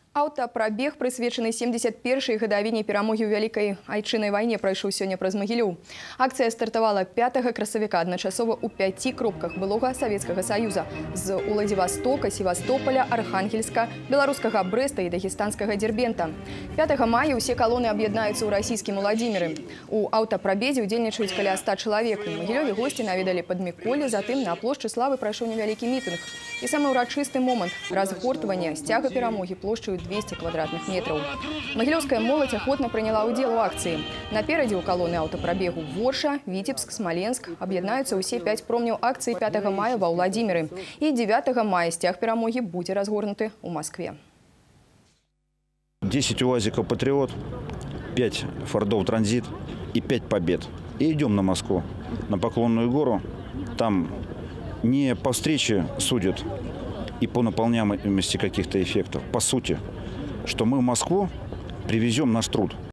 Аўтапрабег, прысвечаны 71-й гадавіне перамогі ў Вялікай Айчыннай вайне, прайшоў сёння праз Магілёў. Акцыя стартавала 5 красавіка адначасова ў 5 кропках былога Савецкага Саюза з Уладзівастока, Севастополя, Архангельска, беларускага Брэста і дагестанскага Дербента. 5 мая ўсе калоны аб'яднаюцца ў расійскім Уладзіміры. У аўтапрабезе ўдзельнічаюць каля 100 чалавек. У Магілёве госці наведалі Падміколле, затым на плошчы Славы прайшоў невялікі мітынг. І самы ўрачысты момант – разгортвання сцяга перамогі плошчаю 200 квадратных метров. Магілёўская моладзь охотно прыняла ўдзел у акцыі. Наперадзе ў калоны аўтапрабегу Ворша, Віцебск, Смоленск аб'яднаюцца ўсе 5 промняў акцыі 5 мая ва Ўладзіміры. І 9 мая сцяг перамогі будзе разгорнуты ў Москве. 10 УАЗиков «Патриот», 5 «Фордов Транзит» и 5 «Побед». И идем на Москву, на Поклонную гору. Там не по встрече судят и по наполняемости каких-то эффектов. По сути, что мы в Москву привезем наш труд.